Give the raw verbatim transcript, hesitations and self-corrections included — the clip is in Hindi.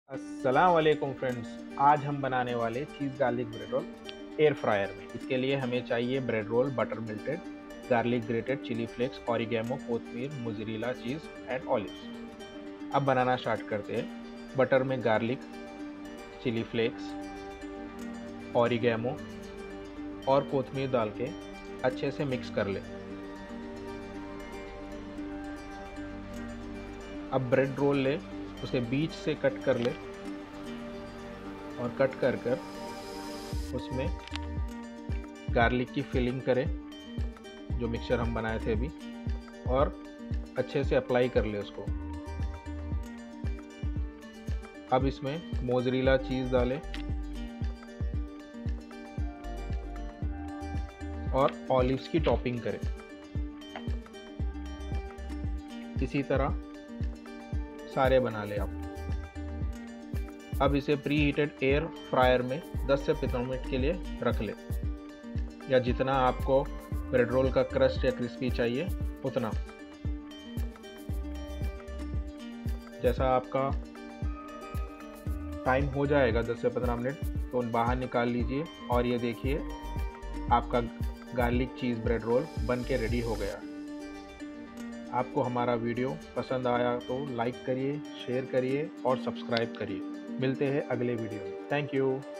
अस्सलाम वालेकुम फ्रेंड्स। आज हम बनाने वाले cheese garlic bread roll air fryer में। इसके लिए हमें चाहिए bread roll, butter melted, garlic grated, chilli flakes, oregano, कोथमीर, मोज़रेला चीज़ एंड ऑलिव्स। अब बनाना स्टार्ट करते हैं। बटर में गार्लिक, चिली फ्लेक्स, ऑरिगेमो और कोथमीर डाल के अच्छे से मिक्स कर लें। अब ब्रेड रोल ले, उसे बीच से कट कर ले और कट कर कर उसमें गार्लिक की फिलिंग करें, जो मिक्सचर हम बनाए थे अभी, और अच्छे से अप्लाई कर ले उसको। अब इसमें मोज़रेला चीज़ डालें और ऑलिव्स की टॉपिंग करें। इसी तरह सारे बना ले आप। अब इसे प्री हीटेड एयर फ्रायर में दस से पंद्रह मिनट के लिए रख ले, या जितना आपको ब्रेड रोल का क्रस्ट या क्रिस्पी चाहिए उतना। जैसा आपका टाइम हो जाएगा दस से पंद्रह मिनट, तो बाहर निकाल लीजिए और ये देखिए आपका गार्लिक चीज़ ब्रेड रोल बन के रेडी हो गया। आपको हमारा वीडियो पसंद आया तो लाइक करिए, शेयर करिए और सब्सक्राइब करिए। मिलते हैं अगले वीडियो में। Thank you.